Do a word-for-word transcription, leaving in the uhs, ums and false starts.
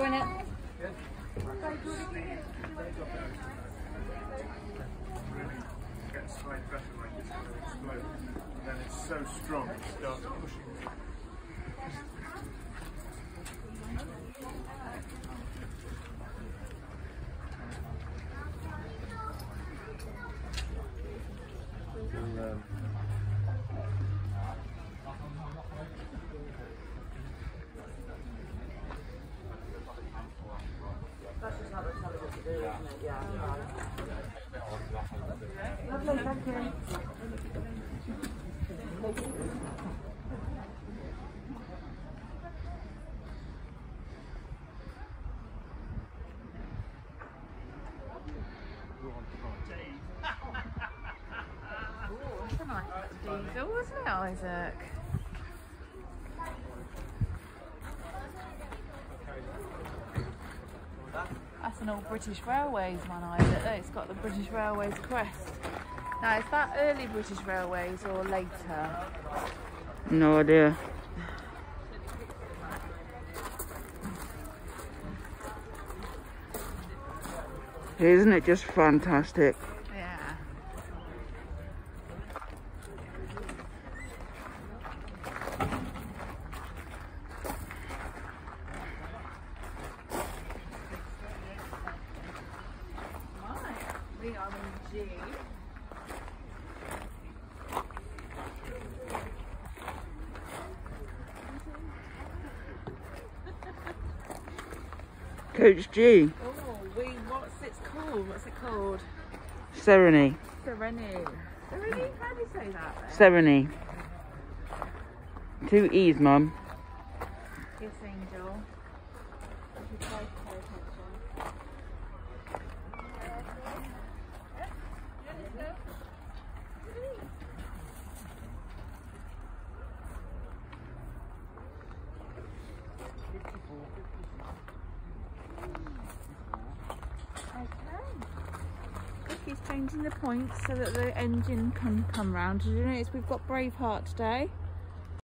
in it. Gets high pressure like it's going to explode, and then it's so strong it starts pushing. Um, That's just how they're telling us to do, isn't it? Yeah. Lovely, thank you. That's a nice diesel, wasn't it, Isaac? That's an old British Railways one, Isaac. It's got the British Railways crest. Now, is that early British Railways or later? No idea. Isn't it just fantastic? Yeah. Right, we are in G. Coach G. Oh, we, what's it called? What's it called? Sereny. Sereny. Sereny? How do you say that then? Sereny. Two E's, Mum. Yes, Angel. If you try to pay attention. He's changing the points so that the engine can come round. Did you notice we've got Braveheart today?